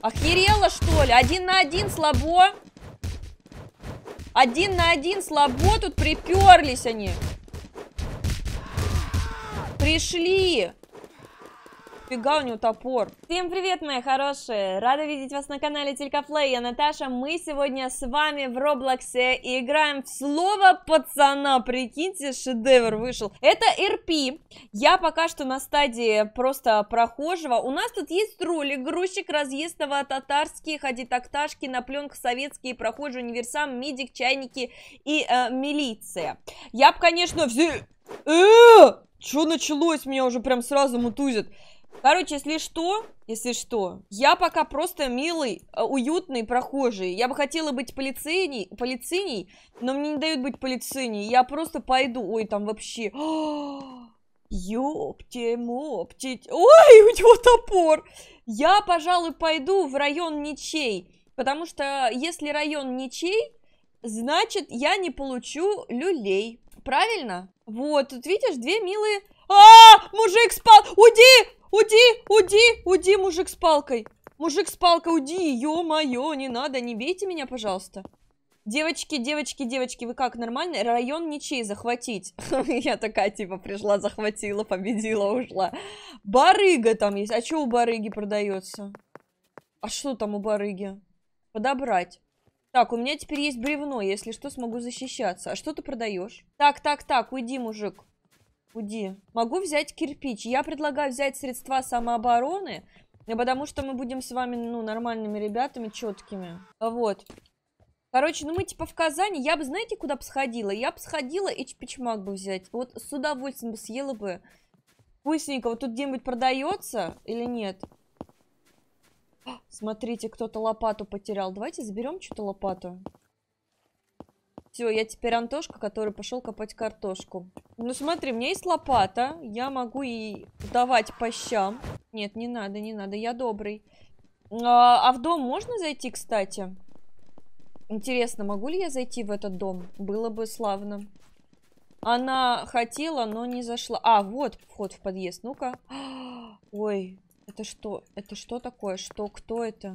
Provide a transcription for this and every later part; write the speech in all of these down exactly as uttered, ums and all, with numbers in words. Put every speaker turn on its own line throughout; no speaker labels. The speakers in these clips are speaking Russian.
Охерела, что ли? Один на один слабо. Один на один слабо. Тут приперлись они. Пришли. Фига у него топор. Всем привет, мои хорошие. Рада видеть вас на канале Телькафлей. Я Наташа. Мы сегодня с вами в Роблоксе и играем в слово пацана. Прикиньте, шедевр вышел. Это эр пи. Я пока что на стадии просто прохожего. У нас тут есть ролик. Грузчик, разъезд татарские, ходитакташки, на пленках советские, прохожие, универсам, мидик, чайники и э, милиция. Я бы, конечно, все... Э-э! Что началось? Меня уже прям сразу мутузит. Короче, если что, если что, я пока просто милый, уютный прохожий. Я бы хотела быть полицейней, полицейней, но мне не дают быть полицейней. Я просто пойду. Ой, там вообще... Ёпте-мопте. Ой, у него топор. Я, пожалуй, пойду в район ничей. Потому что если район ничей, значит, я не получу люлей. Правильно? Вот, тут видишь, две милые... А, мужик спал! Уйди! Уйди, уйди, уйди, мужик с палкой. Мужик с палкой, уйди, ё-моё, не надо, не бейте меня, пожалуйста. Девочки, девочки, девочки, вы как, нормально? Район ничей захватить. Я такая, типа, пришла, захватила, победила, ушла. Барыга там есть. А что у барыги продается? А что там у барыги? Подобрать. Так, у меня теперь есть бревно, если что, смогу защищаться. А что ты продаешь? Так, так, так, уйди, мужик. Уйди. Могу взять кирпич. Я предлагаю взять средства самообороны, потому что мы будем с вами, ну, нормальными ребятами, четкими. Вот. Короче, ну мы типа в Казани. Я бы, знаете, куда бы сходила? Я бы сходила и чпичмак бы взять. Вот с удовольствием бы съела бы. Вкусненько. Вот тут где-нибудь продается или нет? Смотрите, кто-то лопату потерял. Давайте заберем что-то лопату. Все, я теперь Антошка, который пошел копать картошку. Ну смотри, у меня есть лопата. Я могу ей давать по щам. Нет, не надо, не надо, я добрый. А, а в дом можно зайти, кстати? Интересно, могу ли я зайти в этот дом? Было бы славно. Она хотела, но не зашла. А, вот вход в подъезд. Ну-ка. Ой, это что? Это что такое? Что? Кто это?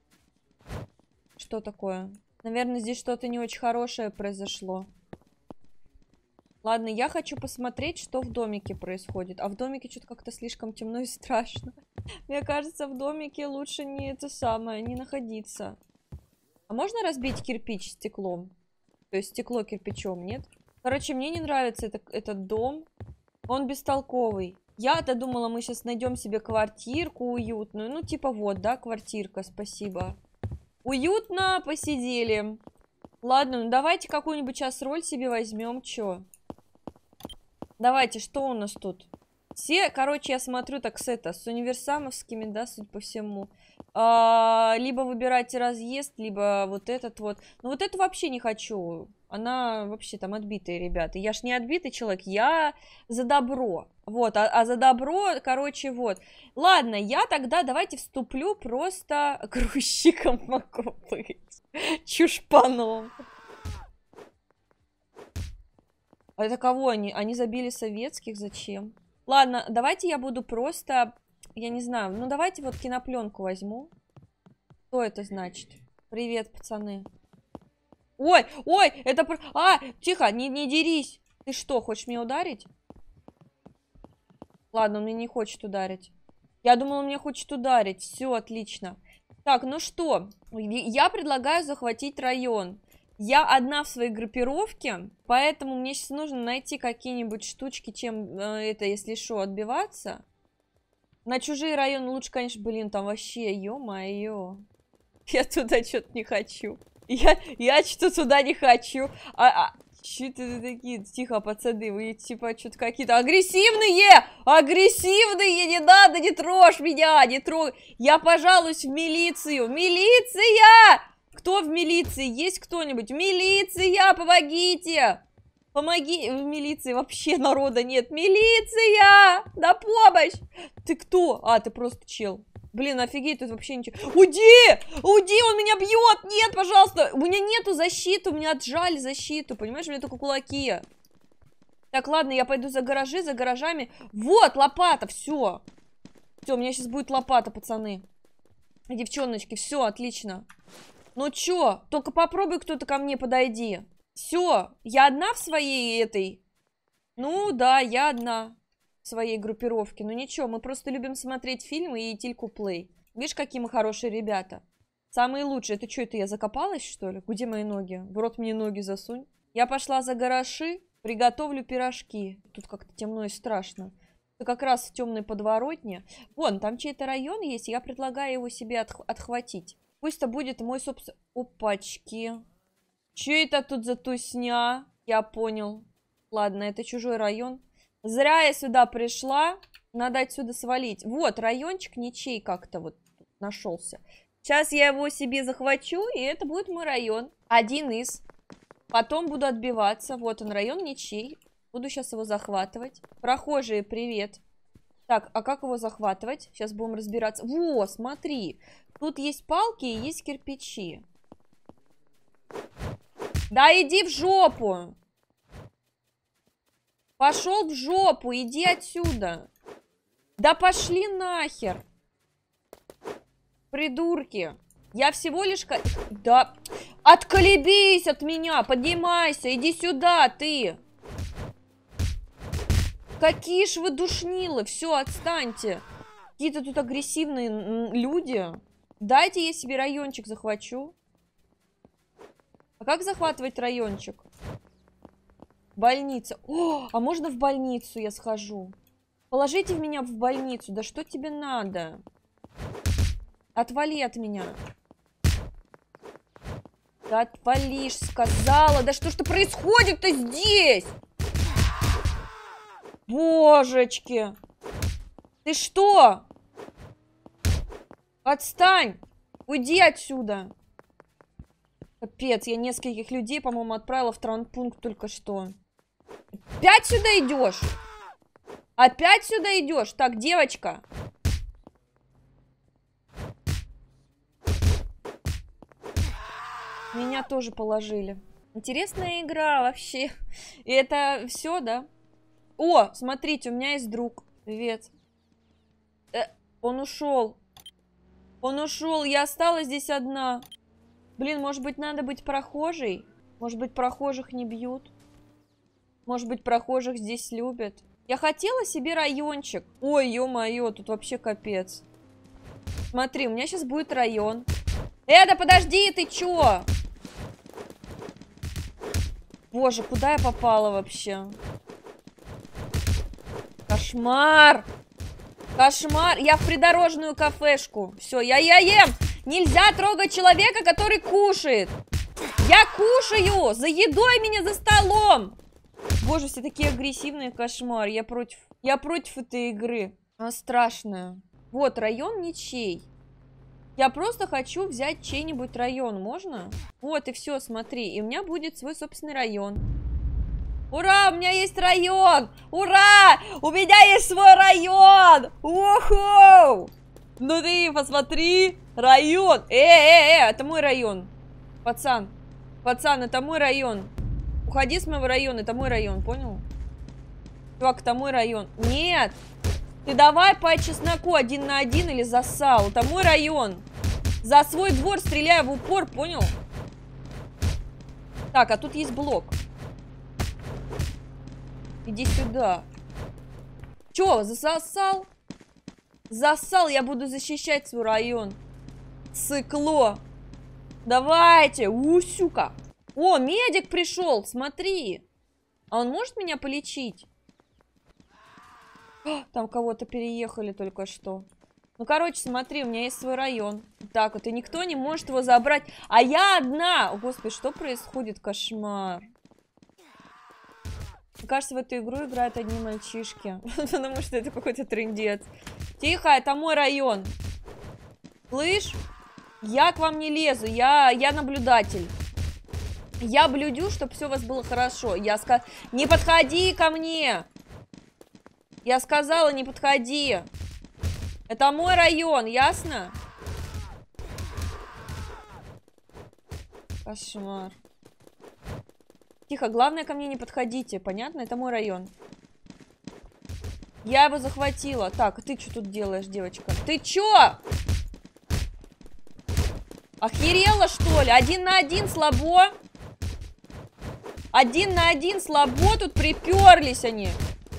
Что такое? Наверное, здесь что-то не очень хорошее произошло. Ладно, я хочу посмотреть, что в домике происходит. А в домике что-то как-то слишком темно и страшно. Мне кажется, в домике лучше не это самое, не находиться. А можно разбить кирпич стеклом? То есть стекло кирпичом, нет? Короче, мне не нравится это, этот дом. Он бестолковый. Я-то думала, мы сейчас найдем себе квартирку уютную. Ну, типа вот, да, квартирка, спасибо. Уютно посидели. Ладно, ну давайте какую-нибудь сейчас роль себе возьмем. Чё? Давайте, что у нас тут? Все, короче, я смотрю так с это, с универсамовскими, да, судя по всему. А, либо выбирайте разъезд, либо вот этот вот. Ну вот эту вообще не хочу. Она вообще там отбитая, ребята. Я ж не отбитый человек, я за добро. Вот, а, а за добро, короче, вот. Ладно, я тогда давайте вступлю просто грузчиком могу быть. Чушпаном. А это кого они? Они забили советских? Зачем? Ладно, давайте я буду просто... Я не знаю. Ну, давайте вот кинопленку возьму. Что это значит? Привет, пацаны. Ой, ой, это... А, тихо, не, не дерись. Ты что, хочешь меня ударить? Ладно, он меня не хочет ударить. Я думала, он меня хочет ударить. Все, отлично. Так, ну что? Я предлагаю захватить район. Я одна в своей группировке, поэтому мне сейчас нужно найти какие-нибудь штучки, чем э, это, если что, отбиваться. На чужие районы лучше, конечно, блин, там вообще, ё-моё. Я туда что-то не хочу. Я, я что-то туда не хочу. А, а, что-то такие, тихо, пацаны, вы типа что-то какие-то агрессивные! Агрессивные! Не надо, не трожь меня, не трогай. Я пожалуюсь в милицию. Милиция! Кто в милиции? Есть кто-нибудь? Милиция, помогите! Помоги! В милиции вообще народа нет. Милиция! На помощь! Ты кто? А, ты просто чел. Блин, офигеть, тут вообще ничего. Уйди! Уйди, он меня бьет! Нет, пожалуйста! У меня нету защиты, у меня отжали защиту. Понимаешь, у меня только кулаки. Так, ладно, я пойду за гаражи, за гаражами. Вот, лопата, все. Все, у меня сейчас будет лопата, пацаны. Девчоночки, все, отлично. Ну чё, только попробуй кто-то ко мне подойди. Все, я одна в своей этой... Ну да, я одна в своей группировке. Ну ничего, мы просто любим смотреть фильмы и Тильку Плей. Видишь, какие мы хорошие ребята. Самые лучшие. Это что, это я закопалась, что ли? Где мои ноги? В рот мне ноги засунь. Я пошла за гаражи, приготовлю пирожки. Тут как-то темно и страшно. Это как раз в темной подворотне. Вон, там чей-то район есть, я предлагаю его себе отх отхватить. Пусть это будет мой собственный... Опачки. Че это тут за тусня? Я понял. Ладно, это чужой район. Зря я сюда пришла. Надо отсюда свалить. Вот, райончик ничей как-то вот нашелся. Сейчас я его себе захвачу, и это будет мой район. Один из. Потом буду отбиваться. Вот он, район ничей. Буду сейчас его захватывать. Прохожие, привет. Так, а как его захватывать? Сейчас будем разбираться. Во, смотри. Тут есть палки и есть кирпичи. Да иди в жопу. Пошел в жопу, иди отсюда. Да пошли нахер. Придурки. Я всего лишь... Да... Отколебись от меня, поднимайся, иди сюда, ты. Какие ж вы душнилы, все, отстаньте. Какие-то тут агрессивные люди. Дайте я себе райончик захвачу. А как захватывать райончик? Больница. О, а можно в больницу я схожу? Положите меня в больницу. Да что тебе надо? Отвали от меня. Да отвалишь, сказала. Да что ж происходит-то здесь? Божечки. Ты что? Отстань. Уйди отсюда. Капец, я нескольких людей, по-моему, отправила в травмпункт только что. Опять сюда идешь? Опять сюда идешь? Так, девочка. Меня тоже положили. Интересная игра вообще. И это все, да? О, смотрите, у меня есть друг. Привет. Э, он ушел. Он ушел, я осталась здесь одна. Блин, может быть, надо быть прохожей? Может быть, прохожих не бьют? Может быть, прохожих здесь любят? Я хотела себе райончик. Ой, ё-моё, тут вообще капец. Смотри, у меня сейчас будет район. Э, да подожди, ты чё? Боже, куда я попала вообще? Кошмар! Кошмар! Я в придорожную кафешку. Все, я, я ем! Нельзя трогать человека, который кушает! Я кушаю! За едой меня за столом! Боже, все такие агрессивные, кошмар. Я против. Я против этой игры. Она страшная. Вот, район ничей. Я просто хочу взять чей-нибудь район, можно? Вот, и все, смотри. И у меня будет свой собственный район. Ура, у меня есть район! Ура! У меня есть свой район! Уху! Ну ты посмотри! Район! Э, э, э, это мой район. Пацан. Пацан, это мой район. Уходи с моего района, это мой район, понял? Чувак, это мой район. Нет! Ты давай по чесноку один на один или засал. Это мой район. За свой двор стреляю в упор, понял? Так, а тут есть блок. Иди сюда. Чё, засосал? Засал, я буду защищать свой район. Цикло. Давайте, усюка. О, медик пришел, смотри. А он может меня полечить? Там кого-то переехали только что. Ну, короче, смотри, у меня есть свой район. Так вот, и никто не может его забрать. А я одна! О, господи, что происходит? Кошмар. Мне кажется, в эту игру играют одни мальчишки. Потому что это какой-то трындец. Тихо, это мой район. Слышь? Я к вам не лезу, я, я наблюдатель. Я блюдю, чтобы все у вас было хорошо. Я сказала, не подходи ко мне. Я сказала, не подходи. Это мой район, ясно? Кошмар. Тихо, главное, ко мне не подходите, понятно? Это мой район. Я его захватила. Так, ты что тут делаешь, девочка? Ты чё? Охерела, что ли? Один на один слабо? Один на один слабо, тут приперлись они.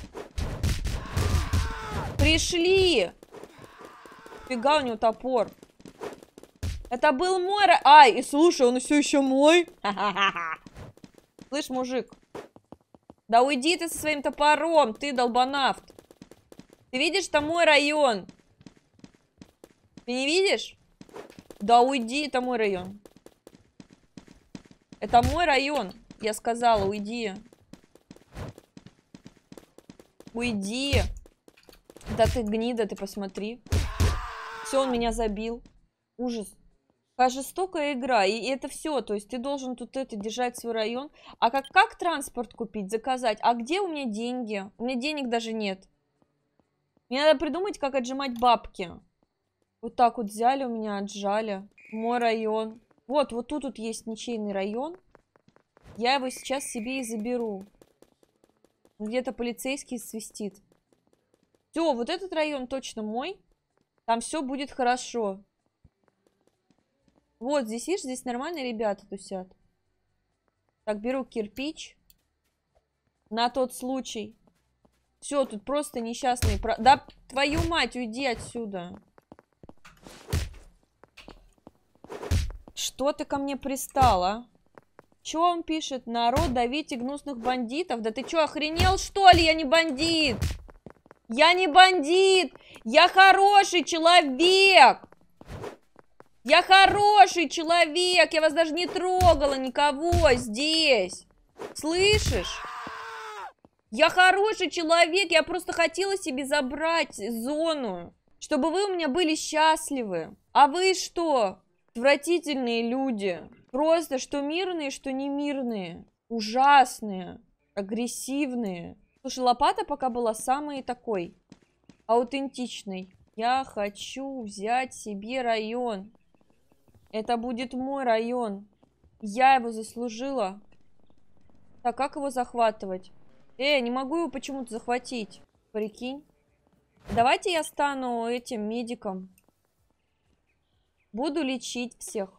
Пришли. Фига у него топор. Это был мой... Ай, и слушай, он все еще мой. Слышь, мужик. Да уйди ты со своим топором, ты долбанавт. Ты видишь, там мой район. Ты не видишь? Да уйди, это мой район. Это мой район. Я сказала, уйди. Уйди. Да ты гнида, ты посмотри. Все, он меня забил. Ужас. Какая жестокая игра. И это все. То есть ты должен тут это держать свой район. А как, как транспорт купить, заказать? А где у меня деньги? У меня денег даже нет. Мне надо придумать, как отжимать бабки. Вот так вот взяли у меня, отжали. Мой район. Вот, вот тут вот есть ничейный район. Я его сейчас себе и заберу. Где-то полицейский свистит. Все, вот этот район точно мой. Там все будет хорошо. Вот, здесь, видишь, здесь нормальные ребята тусят. Так, беру кирпич. На тот случай. Все, тут просто несчастные... Про... Да, твою мать, уйди отсюда. Что ты ко мне пристала? Че он пишет? Народ, давите гнусных бандитов. Да ты че, охренел, что ли? Я не бандит. Я не бандит. Я хороший человек. Я хороший человек. Я вас даже не трогала никого здесь. Слышишь? Я хороший человек. Я просто хотела себе забрать зону. Чтобы вы у меня были счастливы. А вы что? Отвратительные люди. Просто что мирные, что не мирные. Ужасные. Агрессивные. Слушай, лопата пока была самой такой. Аутентичной. Я хочу взять себе район. Это будет мой район. Я его заслужила. Так, как его захватывать? Э, не могу его почему-то захватить. Прикинь. Давайте я стану этим медиком. Буду лечить всех.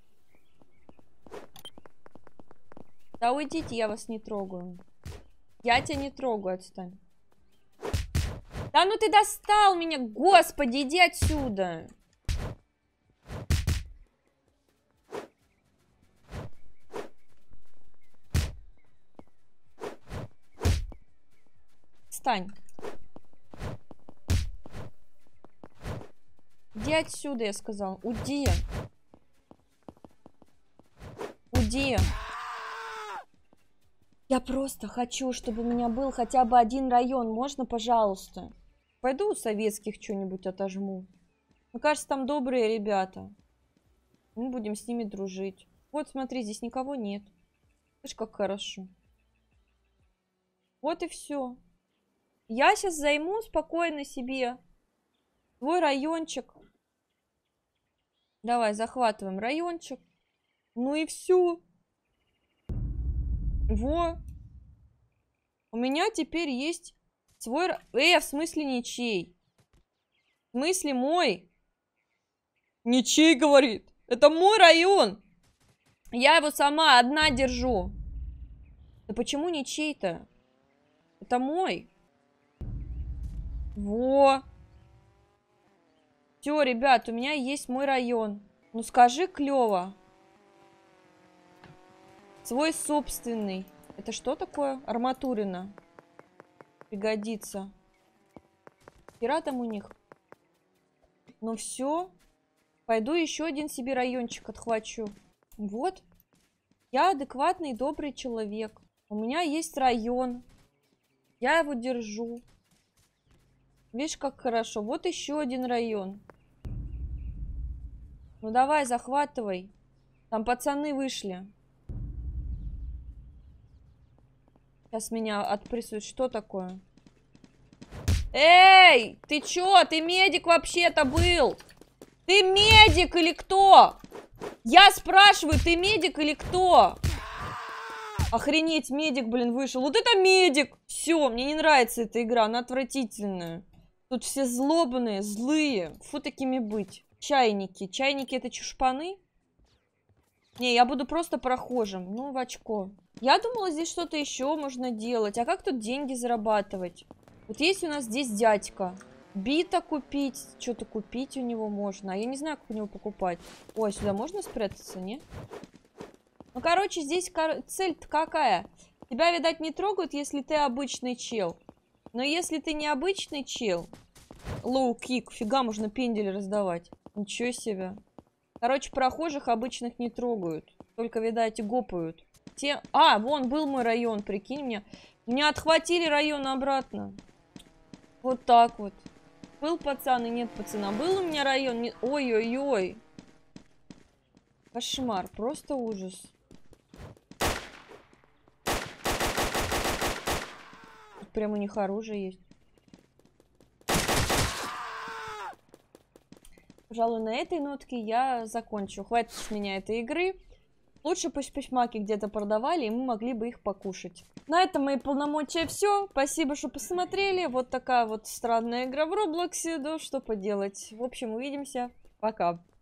Да уйдите, я вас не трогаю. Я тебя не трогаю, отстань. Да ну ты достал меня, господи, иди отсюда. Встань. Иди отсюда, я сказал. Уйди. Уйди. Я просто хочу, чтобы у меня был хотя бы один район. Можно, пожалуйста? Пойду у советских что-нибудь отожму. Мне кажется, там добрые ребята. Мы будем с ними дружить. Вот, смотри, здесь никого нет. Слышь, как хорошо. Вот и все. Я сейчас займу спокойно себе свой райончик. Давай, захватываем райончик. Ну и все. Во. У меня теперь есть свой... Э, в смысле ничей? В смысле мой? Ничей, говорит. Это мой район. Я его сама одна держу. Да почему ничей-то? Это мой. Во. Все, ребят, у меня есть мой район. Ну скажи клево. Свой собственный. Это что такое? Арматурина. Пригодится. Хера там у них. Ну все. Пойду еще один себе райончик отхвачу. Вот. Я адекватный, добрый человек. У меня есть район. Я его держу. Видишь, как хорошо. Вот еще один район. Ну давай, захватывай. Там пацаны вышли. Сейчас меня отпрессуют. Что такое? Эй, ты чё? Ты медик вообще-то был? Ты медик или кто? Я спрашиваю, ты медик или кто? Охренеть, медик, блин, вышел. Вот это медик! Все, мне не нравится эта игра, она отвратительная. Тут все злобные, злые. Фу, такими быть. Чайники. Чайники это чушпаны? Не, я буду просто прохожим. Ну, в очко. Я думала, здесь что-то еще можно делать. А как тут деньги зарабатывать? Вот есть у нас здесь дядька. Бита купить. Что-то купить у него можно. А я не знаю, как у него покупать. Ой, сюда можно спрятаться, не? Ну, короче, здесь кор... цель-то какая? Тебя, видать, не трогают, если ты обычный чел. Но если ты не обычный чел... Лоу-кик. Фига, можно пендели раздавать. Ничего себе. Короче, прохожих обычных не трогают. Только, видать, гопают. Те... А, вон был мой район, прикинь мне. Меня отхватили район обратно. Вот так вот. Был пацан и нет пацана. Был у меня район... Не... Ой-ой-ой. Кошмар. Просто ужас. Тут прям у них оружие есть. Пожалуй, на этой нотке я закончу. Хватит с меня этой игры. Лучше пусть письмаки где-то продавали, и мы могли бы их покушать. На этом мои полномочия все. Спасибо, что посмотрели. Вот такая вот странная игра в Роблоксе. Да что поделать. В общем, увидимся. Пока.